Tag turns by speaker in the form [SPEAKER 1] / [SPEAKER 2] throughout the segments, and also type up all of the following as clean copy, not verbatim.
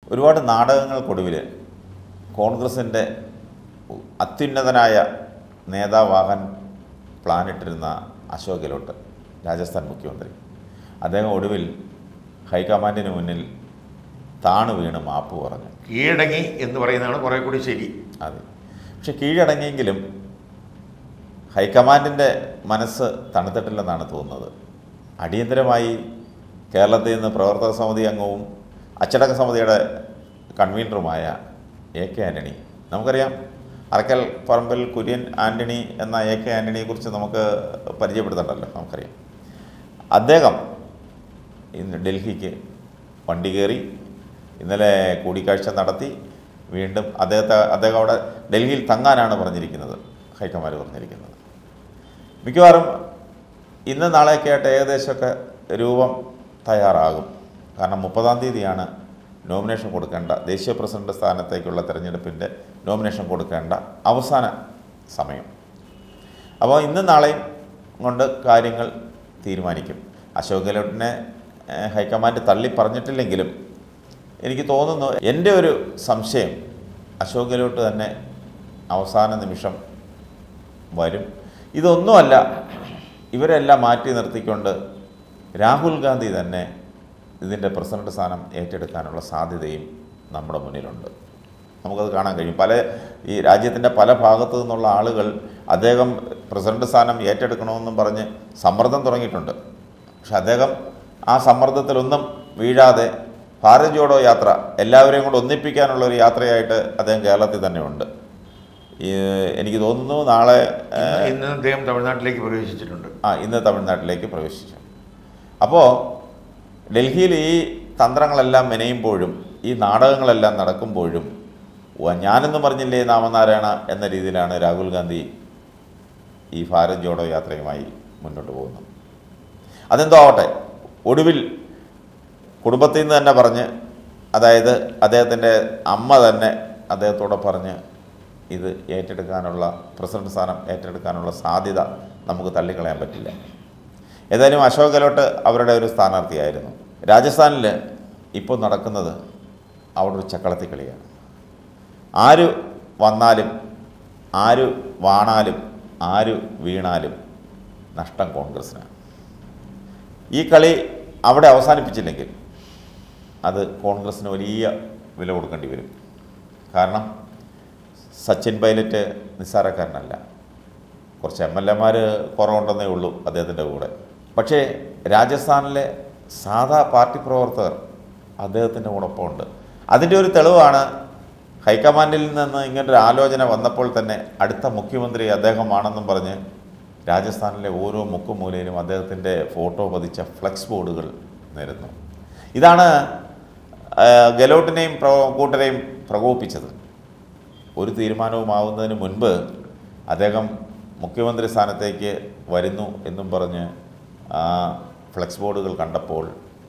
[SPEAKER 1] ഒരുപാട് നാടകങ്ങൾക്കൊടുവിൽ കോൺഗ്രസിൻ്റെ അത്യുന്നതനായ നേതാവാകാൻ പ്ലാനിട്ടിരുന്ന അശോക് ഗെഹ്ലോട്ട്, രാജസ്ഥാൻ മുഖ്യമന്ത്രി, അദ്ദേഹം ഒടുവിൽ ഹൈക്കമാൻഡിന് മുന്നിൽ താണു വീണ് മാപ്പ് പറഞ്ഞു.
[SPEAKER 2] കീഴടങ്ങി എന്ന് പറയുന്നതാണ് കുറേ കൂടി ശരി.
[SPEAKER 1] അതെ, പക്ഷെ കീഴടങ്ങിയെങ്കിലും ഹൈക്കമാൻഡിൻ്റെ മനസ്സ് തണുത്തിട്ടില്ലെന്നാണ് തോന്നുന്നത്. അടിയന്തരമായി കേരളത്തിൽ നിന്ന് പ്രവർത്തക സമിതി അംഗവും അച്ചടക്ക സമിതിയുടെ കൺവീനറുമായ AK ആൻ്റണി, നമുക്കറിയാം അറക്കൽ പറമ്പിൽ കുര്യൻ ആൻ്റണി എന്ന AK ആൻ്റണിയെക്കുറിച്ച് നമുക്ക് പരിചയപ്പെടുത്തണ്ടല്ലോ, നമുക്കറിയാം. അദ്ദേഹം ഇന്ന് ഡൽഹിക്ക് വണ്ടി കയറി ഇന്നലെ കൂടിക്കാഴ്ച നടത്തി. വീണ്ടും അദ്ദേഹം അവിടെ ഡൽഹിയിൽ തങ്ങാനാണ് പറഞ്ഞിരിക്കുന്നത്, ഹൈക്കമാൻഡ് പറഞ്ഞിരിക്കുന്നത്. മിക്കവാറും ഇന്ന് നാളെയൊക്കെ ആയിട്ട് ഏകദേശമൊക്കെ രൂപം തയ്യാറാകും. കാരണം 30-ാം തീയതിയാണ് നോമിനേഷൻ കൊടുക്കേണ്ട, ദേശീയ പ്രസിഡന്റ് സ്ഥാനത്തേക്കുള്ള തെരഞ്ഞെടുപ്പിൻ്റെ നോമിനേഷൻ കൊടുക്കേണ്ട അവസാന സമയം. അപ്പോൾ ഇന്നും നാളെയും കൊണ്ട് കാര്യങ്ങൾ തീരുമാനിക്കും. അശോക് ഗെഹ്ലോട്ടിനെ ഹൈക്കമാൻഡ് തള്ളി പറഞ്ഞിട്ടില്ലെങ്കിലും എനിക്ക് തോന്നുന്നു, എൻ്റെ ഒരു സംശയം, അശോക് ഗെഹ്ലോട്ട് തന്നെ അവസാന നിമിഷം വരും. ഇതൊന്നുമല്ല, ഇവരെല്ലാം മാറ്റി നിർത്തിക്കൊണ്ട് രാഹുൽ ഗാന്ധി തന്നെ ഇതിൻ്റെ പ്രസിഡന്റ് സ്ഥാനം ഏറ്റെടുക്കാനുള്ള സാധ്യതയും നമ്മുടെ മുന്നിലുണ്ട്. നമുക്കത് കാണാൻ കഴിയും. ഈ രാജ്യത്തിൻ്റെ പല ഭാഗത്തു നിന്നുള്ള ആളുകൾ അദ്ദേഹം പ്രസിഡന്റ് സ്ഥാനം ഏറ്റെടുക്കണമെന്നും പറഞ്ഞ് സമ്മർദ്ദം തുടങ്ങിയിട്ടുണ്ട്. പക്ഷെ അദ്ദേഹം ആ സമ്മർദ്ദത്തിലൊന്നും വീഴാതെ ഭാരത് ജോഡോ യാത്ര എല്ലാവരെയും കൂടെ ഒന്നിപ്പിക്കാനുള്ളൊരു യാത്രയായിട്ട് അദ്ദേഹം കേരളത്തിൽ തന്നെ ഉണ്ട്. എനിക്ക് തോന്നുന്നു നാളെ
[SPEAKER 2] ഇന്ന് അദ്ദേഹം തമിഴ്നാട്ടിലേക്ക് പ്രവേശിച്ചിട്ടുണ്ട്.
[SPEAKER 1] ഇന്ന് തമിഴ്നാട്ടിലേക്ക് പ്രവേശിച്ചു. അപ്പോൾ ഡൽഹിയിൽ ഈ തന്ത്രങ്ങളെല്ലാം മെനയുമ്പോഴും ഈ നാടകങ്ങളെല്ലാം നടക്കുമ്പോഴും ഞാനെന്ന് പറഞ്ഞില്ലേ നാമനാരായണ എന്ന രീതിയിലാണ് രാഹുൽ ഗാന്ധി ഈ ഭാരത് ജോഡോ യാത്രയുമായി മുന്നോട്ട് പോകുന്നത്. അതെന്തോ ആവട്ടെ, ഒടുവിൽ കുടുംബത്തിൽ നിന്ന് തന്നെ പറഞ്ഞ്, അതായത് അദ്ദേഹത്തിൻ്റെ അമ്മ തന്നെ അദ്ദേഹത്തോടെ പറഞ്ഞ് ഇത് ഏറ്റെടുക്കാനുള്ള പ്രസിഡന്റ് സ്ഥാനം ഏറ്റെടുക്കാനുള്ള സാധ്യത നമുക്ക് തള്ളിക്കളയാൻ പറ്റില്ല. ഏതായാലും അശോക് ഗെഹ്ലോട്ട് അവരുടെ ഒരു സ്ഥാനാർത്ഥിയായിരുന്നു. രാജസ്ഥാനിൽ ഇപ്പോൾ നടക്കുന്നത് അവിടെ ഒരു ചക്കളത്തിക്കളിയാണ്. ആര് വന്നാലും ആര് വാണാലും ആര് വീണാലും നഷ്ടം കോൺഗ്രസ്സിനാണ്. ഈ കളി അവിടെ അവസാനിപ്പിച്ചില്ലെങ്കിൽ അത് കോൺഗ്രസ്സിന് വലിയ വില കൊടുക്കേണ്ടി വരും. കാരണം സച്ചിൻ പൈലറ്റ് നിസ്സാരക്കാരനല്ല. കുറച്ച് MLA-മാർ കുറവുണ്ടെന്നേ ഉള്ളൂ അദ്ദേഹത്തിൻ്റെ കൂടെ. പക്ഷേ രാജസ്ഥാനിലെ സാധാ പാർട്ടി പ്രവർത്തകർ അദ്ദേഹത്തിൻ്റെ കൂടൊപ്പമുണ്ട്. അതിൻ്റെ ഒരു തെളിവാണ് ഹൈക്കമാൻഡിൽ നിന്ന് ഇങ്ങനൊരു ആലോചന വന്നപ്പോൾ തന്നെ അടുത്ത മുഖ്യമന്ത്രി അദ്ദേഹമാണെന്നും പറഞ്ഞ് രാജസ്ഥാനിലെ ഓരോ മുക്കുമൂലയിലും അദ്ദേഹത്തിൻ്റെ ഫോട്ടോ പതിച്ച ഫ്ലെക്സ് ബോർഡുകൾ നിരന്നു. ഇതാണ് ഗെഹ്ലോട്ടിനെയും കൂട്ടരെയും പ്രകോപിപ്പിച്ചത്. ഒരു തീരുമാനവുമാവുന്നതിന് മുൻപ് അദ്ദേഹം മുഖ്യമന്ത്രി സ്ഥാനത്തേക്ക് വരുന്നു എന്നും പറഞ്ഞ് ഫ്ലെക്സ് ബോർഡുകൾ കണ്ടപ്പോൾ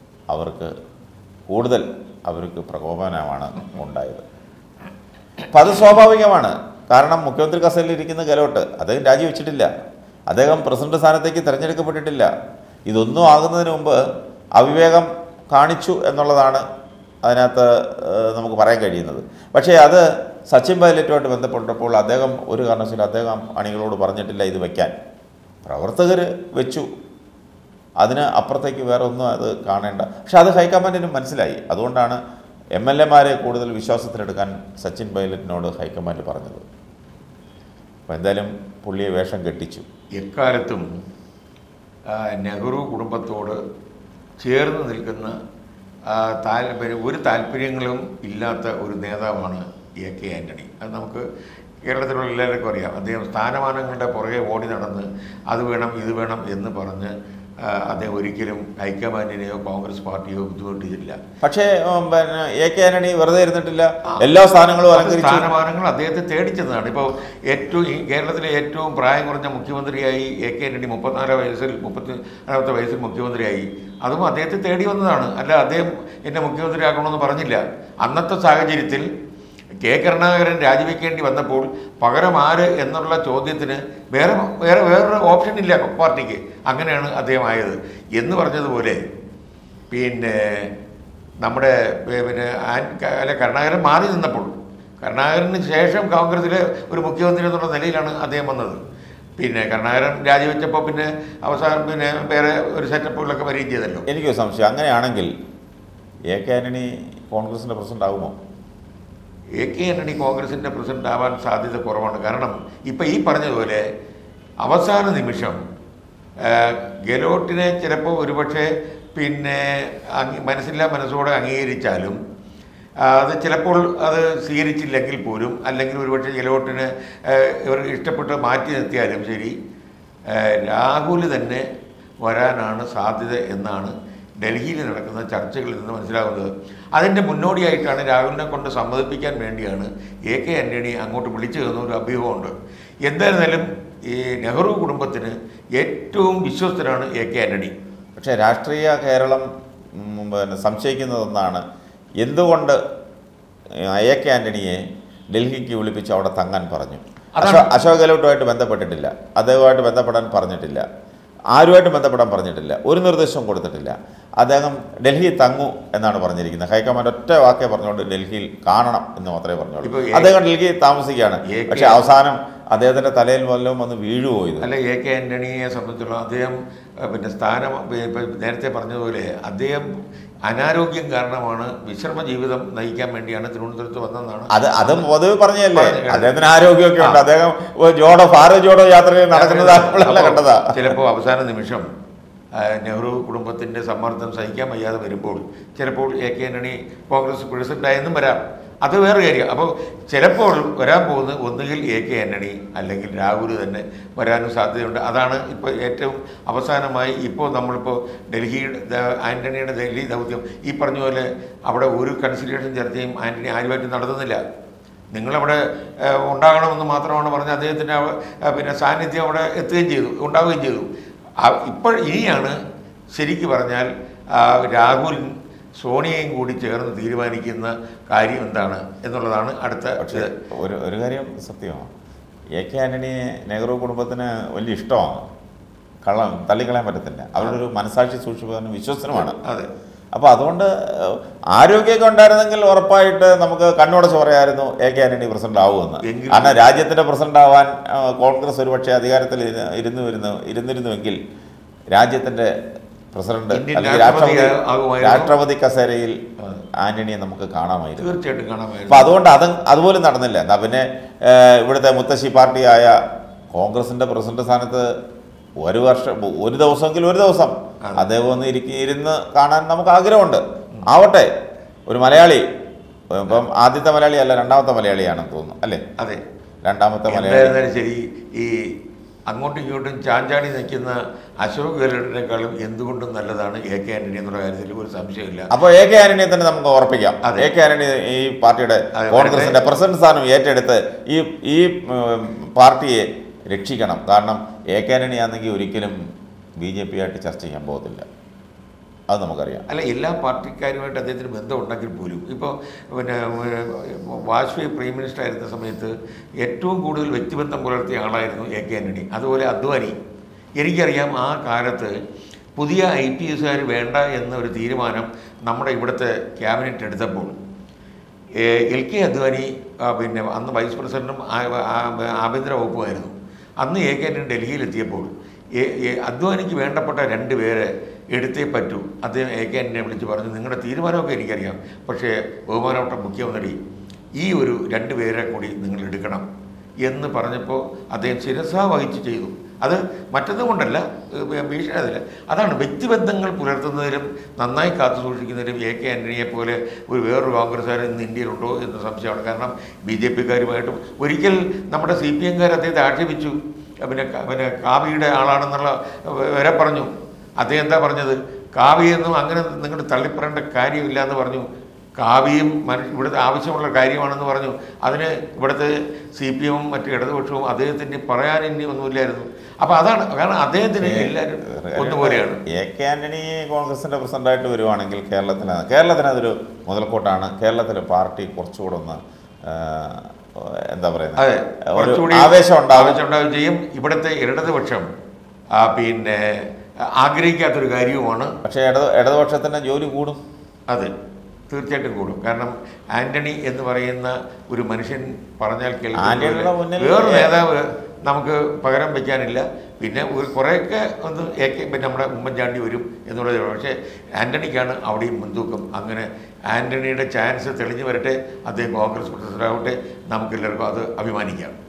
[SPEAKER 1] അവർക്ക് പ്രകോപനമാണ് ഉണ്ടായത്. അപ്പം അത് സ്വാഭാവികമാണ്. കാരണം മുഖ്യമന്ത്രി കസേരയിൽ ഇരിക്കുന്ന ഗെഹ്ലോട്ട് അദ്ദേഹം രാജിവെച്ചിട്ടില്ല, അദ്ദേഹം പ്രസിഡന്റ് സ്ഥാനത്തേക്ക് തിരഞ്ഞെടുക്കപ്പെട്ടിട്ടില്ല. ഇതൊന്നും ആകുന്നതിന് മുമ്പ് അവിവേകം കാണിച്ചു എന്നുള്ളതാണ് അതിനകത്ത് നമുക്ക് പറയാൻ കഴിയുന്നത്. പക്ഷേ അത് സച്ചിൻ പൈലറ്റുമായിട്ട് ബന്ധപ്പെട്ടപ്പോൾ അദ്ദേഹം ഒരു കാരണവശാലും അദ്ദേഹം അണികളോട് പറഞ്ഞിട്ടില്ല ഇത് വയ്ക്കാൻ. പ്രവർത്തകർ വെച്ചു, അതിന് അപ്പുറത്തേക്ക് വേറെ ഒന്നും അത് കാണേണ്ട. പക്ഷെ അത് ഹൈക്കമാൻഡിനും മനസ്സിലായി. അതുകൊണ്ടാണ് MLA-മാരെ കൂടുതൽ വിശ്വാസത്തിലെടുക്കാൻ സച്ചിൻ പൈലറ്റിനോട് ഹൈക്കമാൻഡ് പറഞ്ഞത്. അപ്പോൾ എന്തായാലും പുള്ളിയെ വേഷം കെട്ടിച്ചു.
[SPEAKER 2] എക്കാലത്തും നെഹ്റു കുടുംബത്തോട് ചേർന്ന് നിൽക്കുന്ന ഒരു താല്പര്യങ്ങളും ഇല്ലാത്ത ഒരു നേതാവാണ് AK ആൻ്റണി. അത് നമുക്ക് കേരളത്തിലുള്ള എല്ലാവർക്കും അറിയാം. അദ്ദേഹം സ്ഥാനമാനങ്ങളുടെ പുറകെ ഓടി നടന്ന് അത് വേണം ഇത് വേണം എന്ന് പറഞ്ഞ് അദ്ദേഹം ഒരിക്കലും ഹൈക്കമാൻഡിനെയോ കോൺഗ്രസ് പാർട്ടിയോ ബുദ്ധിമുട്ടിയില്ല.
[SPEAKER 1] പക്ഷേ AK ആൻ്റണി വെറുതെ ഇരുന്നിട്ടില്ല, എല്ലാ സ്ഥാനങ്ങളും
[SPEAKER 2] സ്ഥാനമാനങ്ങൾ അദ്ദേഹത്തെ തേടിച്ചതാണ്. ഇപ്പോൾ കേരളത്തിലെ ഏറ്റവും പ്രായം കുറഞ്ഞ മുഖ്യമന്ത്രിയായി AK ആൻ്റണി 34 വയസ്സിൽ മുഖ്യമന്ത്രിയായി. അതും അദ്ദേഹത്തെ തേടി വന്നതാണ്. അല്ല അദ്ദേഹം എന്നെ മുഖ്യമന്ത്രിയാക്കണമെന്ന് പറഞ്ഞില്ല. അന്നത്തെ സാഹചര്യത്തിൽ കരുണാകരൻ രാജിവെക്കേണ്ടി വന്നപ്പോൾ പകരം ആര് എന്നുള്ള ചോദ്യത്തിന് വേറൊരു ഓപ്ഷൻ ഇല്ല പാർട്ടിക്ക്. അങ്ങനെയാണ് അദ്ദേഹം ആയത് എന്ന് പറഞ്ഞതുപോലെ. പിന്നെ നമ്മുടെ പിന്നെ അല്ല കരുണാകരൻ മാറി നിന്നപ്പോൾ, കരുണാകരന് ശേഷം കോൺഗ്രസിലെ ഒരു മുഖ്യമന്ത്രി എന്നുള്ള നിലയിലാണ് അദ്ദേഹം വന്നത്. പിന്നെ കരുണാകരൻ രാജിവെച്ചപ്പോൾ പിന്നെ അവസാനം പിന്നെ വേറെ ഒരു സെറ്റപ്പുകളൊക്കെ വരികയും ചെയ്തല്ലോ.
[SPEAKER 1] എനിക്കൊരു സംശയം, അങ്ങനെയാണെങ്കിൽ എ കെ ആന്റണി കോൺഗ്രസിൻ്റെ പ്രസിഡന്റ് ആകുമോ?
[SPEAKER 2] എ കെ ആന്റണി കോൺഗ്രസിൻ്റെ പ്രസിഡന്റ് ആവാൻ സാധ്യത കുറവാണ്. കാരണം ഇപ്പം ഈ പറഞ്ഞതുപോലെ അവസാന നിമിഷം ഗെലോട്ടിനെ ചിലപ്പോൾ ഒരുപക്ഷെ പിന്നെ മനസ്സോടെ അംഗീകരിച്ചാലും അത് ചിലപ്പോൾ അത് സ്വീകരിച്ചില്ലെങ്കിൽ പോലും, അല്ലെങ്കിൽ ഒരുപക്ഷെ ഗെലോട്ടിന് ഇവർ ഇഷ്ടപ്പെട്ട് മാറ്റി നിർത്തിയാലും ശരി, രാഹുൽ തന്നെ വരാനാണ് സാധ്യത എന്നാണ് ഡൽഹിയിൽ നടക്കുന്ന ചർച്ചകളിൽ നിന്ന് മനസ്സിലാകുന്നത്. അതിൻ്റെ മുന്നോടിയായിട്ടാണ് രാഹുലിനെ കൊണ്ട് സമ്മതിപ്പിക്കാൻ വേണ്ടിയാണ് എ കെ ആന്റണി അങ്ങോട്ട് വിളിച്ചു തന്ന ഒരു അഭ്യൂഹമുണ്ട്. എന്തായിരുന്നാലും ഈ നെഹ്റു കുടുംബത്തിന് ഏറ്റവും വിശ്വസ്തനാണ് എ കെ ആന്റണി.
[SPEAKER 1] പക്ഷേ രാഷ്ട്രീയ കേരളം പിന്നെ സംശയിക്കുന്നതെന്നാണ്, എന്തുകൊണ്ട് എ കെ ആന്റണിയെ ഡൽഹിക്ക് വിളിപ്പിച്ച് അവിടെ തങ്ങാൻ പറഞ്ഞു? അശോക് ഗെഹ്ലോട്ടുമായിട്ട് ബന്ധപ്പെട്ടിട്ടില്ല, അദ്ദേഹവുമായിട്ട് ബന്ധപ്പെടാൻ പറഞ്ഞിട്ടില്ല, ആരുമായിട്ട് ബന്ധപ്പെടാൻ പറഞ്ഞിട്ടില്ല, ഒരു നിർദ്ദേശവും കൊടുത്തിട്ടില്ല. അദ്ദേഹം ഡൽഹി തങ്ങൂ എന്നാണ് പറഞ്ഞിരിക്കുന്നത്. ഹൈക്കമാൻഡ് ഒറ്റ വാക്കേ പറഞ്ഞുകൊണ്ട് ഡൽഹിയിൽ കാണണം എന്ന് മാത്രമേ പറഞ്ഞുള്ളൂ. അദ്ദേഹം ഡൽഹിയിൽ താമസിക്കുകയാണ്. പക്ഷേ അവസാനം അദ്ദേഹത്തിൻ്റെ തലയിൽ വല്ലതും വന്ന് വീഴുമോ ഇത്?
[SPEAKER 2] അല്ല, എ കെ ആന്റണിയെ സംബന്ധിച്ചിടത്തോളം അദ്ദേഹം പിന്നെ സ്ഥാനം നേരത്തെ പറഞ്ഞതുപോലെ അദ്ദേഹം അനാരോഗ്യം കാരണമാണ്, വിശ്രമ ജീവിതം നയിക്കാൻ വേണ്ടിയാണ് തിരുവനന്തപുരത്ത് വന്നതെന്നാണ്.
[SPEAKER 1] അതും പൊതുവെ പറഞ്ഞല്ലേ, അദ്ദേഹത്തിന് ആരോഗ്യമൊക്കെ ഉണ്ട്. അദ്ദേഹം ഭാരത് ജോഡോ യാത്രയിൽ നടക്കുന്നതാണല്ല കണ്ടതാ.
[SPEAKER 2] ചിലപ്പോൾ അവസാന നിമിഷം നെഹ്റു കുടുംബത്തിൻ്റെ സമ്മർദ്ദം സഹിക്കാൻ വയ്യാതെ വരുമ്പോൾ ചിലപ്പോൾ എ കെ ആന്റണി കോൺഗ്രസ് പ്രസിഡന്റായെന്നും വരാം. അത് വേറെ കാര്യം. അപ്പോൾ ചിലപ്പോൾ വരാൻ പോകുന്നത് ഒന്നുകിൽ എ കെ ആന്റണി അല്ലെങ്കിൽ രാഹുൽ തന്നെ വരാനും സാധ്യതയുണ്ട്. അതാണ് ഇപ്പോൾ ഏറ്റവും അവസാനമായി ഇപ്പോൾ നമ്മളിപ്പോൾ ആന്റണിയുടെ ഡൽഹി ദൗത്യം ഈ പറഞ്ഞ പോലെ അവിടെ ഒരു കൺസിഡറേഷൻ ചർച്ചയും ആന്റണി ആരുമായിട്ട് നടത്തുന്നില്ല. നിങ്ങളവിടെ ഉണ്ടാകണമെന്ന് മാത്രമാണ് പറഞ്ഞ് അദ്ദേഹത്തിൻ്റെ പിന്നെ സാന്നിധ്യം അവിടെ ഉണ്ടാവുകയും ചെയ്തു. ഇപ്പോൾ ഇനിയാണ് ശരിക്ക് പറഞ്ഞാൽ രാഹുൽ സോണിയയും കൂടി ചേർന്ന് തീരുമാനിക്കുന്ന കാര്യം എന്താണ് എന്നുള്ളതാണ് അടുത്ത.
[SPEAKER 1] പക്ഷേ ഒരു കാര്യം സത്യമാണ്, എ കെ ആന്റണിയെ നെഹ്റു കുടുംബത്തിന് വലിയ ഇഷ്ടമാണ്, തള്ളിക്കളയാൻ പറ്റത്തില്ല. അവരുടെ ഒരു മനസാക്ഷി സൂക്ഷിപ്പുകാരനും വിശ്വസ്തനുമാണ്.
[SPEAKER 2] അതെ.
[SPEAKER 1] അപ്പോൾ അതുകൊണ്ട് ആരോഗ്യമൊക്കെ ഉണ്ടായിരുന്നെങ്കിൽ ഉറപ്പായിട്ട് നമുക്ക് കണ്ണുടച്ച് പറയാമായിരുന്നു എ കെ ആന്റണി പ്രസിഡന്റ് ആവുമെന്ന്. കാരണം രാജ്യത്തിൻ്റെ പ്രസിഡന്റ് ആവാൻ കോൺഗ്രസ് ഒരുപക്ഷെ അധികാരത്തിൽ ഇരുന്നിരുന്നുവെങ്കിൽ രാജ്യത്തിൻ്റെ പ്രസിഡന്റ് അല്ലെങ്കിൽ രാഷ്ട്രപതി കസേരയിൽ ആന്റണിയെ നമുക്ക് കാണാമായിരുന്നു.
[SPEAKER 2] തീർച്ചയായിട്ടും കാണാമായിരുന്നു.
[SPEAKER 1] അപ്പം അതുകൊണ്ട് അതുപോലും നടന്നില്ല. എന്നാൽ പിന്നെ ഇവിടുത്തെ മുത്തശ്ശി പാർട്ടിയായ കോൺഗ്രസിൻ്റെ പ്രസിഡന്റ് സ്ഥാനത്ത് ഒരു ദിവസം അദ്ദേഹം ഒന്ന് ഇരുന്ന് കാണാൻ നമുക്ക് ആഗ്രഹമുണ്ട്. ആവട്ടെ, ഒരു മലയാളി, ഇപ്പം ആദ്യത്തെ മലയാളി അല്ല, രണ്ടാമത്തെ മലയാളിയാണെന്ന് തോന്നുന്നു അല്ലേ?
[SPEAKER 2] അതെ,
[SPEAKER 1] രണ്ടാമത്തെ മലയാളി.
[SPEAKER 2] ശരി, ഈ അങ്ങോട്ടും ഇങ്ങോട്ടും ചാഞ്ചാടി നിൽക്കുന്ന അശോക് ഗെഹ്ലോട്ടിനേക്കാളും എന്തുകൊണ്ടും നല്ലതാണ് എ കെ ആന്റണി എന്നുള്ള കാര്യത്തിൽ ഒരു സംശയമില്ല.
[SPEAKER 1] അപ്പോൾ എ കെ ആന്റണിയെ തന്നെ നമുക്ക് ഉറപ്പിക്കാം. എ കെ ആന്റണി ഈ പാർട്ടിയുടെ കോൺഗ്രസിന്റെ പ്രസിഡന്റ് സ്ഥാനം ഏറ്റെടുത്ത് ഈ പാർട്ടിയെ രക്ഷിക്കണം. കാരണം എ കെ ആന്റണി ആണെങ്കിൽ ഒരിക്കലും BJP ആയിട്ട് ചർച്ച ചെയ്യാൻ പോകത്തില്ല, അത് നമുക്കറിയാം.
[SPEAKER 2] അല്ല, എല്ലാ പാർട്ടിക്കാരുമായിട്ട് അദ്ദേഹത്തിന് ബന്ധം ഉണ്ടെങ്കിൽ പോലും ഇപ്പോൾ പിന്നെ വാജ്പേയി പ്രൈം മിനിസ്റ്റർ ആയിരുന്ന സമയത്ത് ഏറ്റവും കൂടുതൽ വ്യക്തിബന്ധം പുലർത്തിയ ആളായിരുന്നു എ കെ ആന്റണി. അതുപോലെ അദ്വാനി. എനിക്കറിയാം ആ കാലത്ത് പുതിയ IPSകാർ വേണ്ട എന്നൊരു തീരുമാനം നമ്മുടെ ഇവിടുത്തെ ക്യാബിനറ്റ് എടുത്തപ്പോൾ LK അദ്വാനി പിന്നെ അന്ന് വൈസ് പ്രസിഡന്റും ആഭ്യന്തര വകുപ്പുമായിരുന്നു. അന്ന് എ കെ ആന്റണി ഡൽഹിയിലെത്തിയപ്പോൾ അദ്വാനിക്ക് വേണ്ടപ്പെട്ട 2 പേരെ എടുത്തേ പറ്റൂ. അദ്ദേഹം എ കെ ആന്റണിയെ വിളിച്ച് പറഞ്ഞു, നിങ്ങളുടെ തീരുമാനമൊക്കെ എനിക്കറിയാം, പക്ഷേ ബഹുമാനപ്പെട്ട മുഖ്യമന്ത്രി ഈ ഒരു 2 പേരെ കൂടി നിങ്ങൾ എടുക്കണം എന്ന് പറഞ്ഞപ്പോൾ അദ്ദേഹം ശിരസാ വഹിച്ച് ചെയ്തു. അത് മറ്റൊന്നും കൊണ്ടല്ല, ഭീഷണിയതില്ല. അതാണ് വ്യക്തിബന്ധങ്ങൾ പുലർത്തുന്നതിലും നന്നായി കാത്തു സൂക്ഷിക്കുന്നതിലും എ കെ ആന്റണിയെ പോലെ ഒരു വേറൊരു കോൺഗ്രസ്സുകാരൻ ഇന്ന് ഇന്ത്യയിലുണ്ടോ എന്ന് സംശയമാണ്. കാരണം BJPക്കാരുമായിട്ടും ഒരിക്കൽ നമ്മുടെ CPMകാർ അദ്ദേഹത്തെ ആക്ഷേപിച്ചു, പിന്നെ കാവ്യയുടെ ആളാണെന്നുള്ള വരെ പറഞ്ഞു. അദ്ദേഹം എന്താ പറഞ്ഞത്? കാവ്യൊന്നും അങ്ങനെ നിങ്ങൾ തള്ളിപ്പറയേണ്ട കാര്യമില്ല എന്ന് പറഞ്ഞു. കാവ്യം ഇവിടുത്തെ ആവശ്യമുള്ള കാര്യമാണെന്ന് പറഞ്ഞു. അതിന് ഇവിടുത്തെ CPMും മറ്റു ഇടതുപക്ഷവും അദ്ദേഹത്തിന് പറയാൻ ഇനി ഒന്നുമില്ലായിരുന്നു. അപ്പോൾ അതാണ്, കാരണം അദ്ദേഹത്തിന് എല്ലാവരും ഒന്നുപോലെയാണ്.
[SPEAKER 1] എ കെ ആന്റണി കോൺഗ്രസിൻ്റെ പ്രസിഡന്റായിട്ട് വരുവാണെങ്കിൽ കേരളത്തിന് അതൊരു മുതൽക്കൂട്ടാണ്. കേരളത്തിലെ പാർട്ടി കുറച്ചുകൂടെ ഒന്ന് എന്താ പറയുന്നത്,
[SPEAKER 2] അതെ,
[SPEAKER 1] ആവേശം ഉണ്ടാവുകയും
[SPEAKER 2] ചെയ്യും. ഇവിടുത്തെ ഇടതുപക്ഷം ആഗ്രഹിക്കാത്തൊരു കാര്യവുമാണ്.
[SPEAKER 1] പക്ഷേ ഇടതുപക്ഷത്തിൻ്റെ ജോലി കൂടും.
[SPEAKER 2] അതെ, തീർച്ചയായിട്ടും കൂടും. കാരണം ആന്റണി എന്ന് പറയുന്ന ഒരു മനുഷ്യൻ പറഞ്ഞാൽ
[SPEAKER 1] ആന്റണിയുടെ
[SPEAKER 2] കേൾക്കുന്ന
[SPEAKER 1] മുന്നിൽ
[SPEAKER 2] വേറൊരു നേതാവ് നമുക്ക് പകരം വയ്ക്കാനില്ല. പിന്നെ ഒരു കുറേയൊക്കെ ഒന്ന് പിന്നെ നമ്മുടെ ഉമ്മൻചാണ്ടി വരും എന്നുള്ളത്. പക്ഷേ ആന്റണിക്കാണ് അവിടെയും മുൻതൂക്കം. അങ്ങനെ ആന്റണിയുടെ ചാൻസ് തെളിഞ്ഞു വരട്ടെ, അദ്ദേഹം കോൺഗ്രസ് പ്രസിഡന്റാവട്ടെ, നമുക്കെല്ലാവർക്കും അത് അഭിമാനിക്കാം.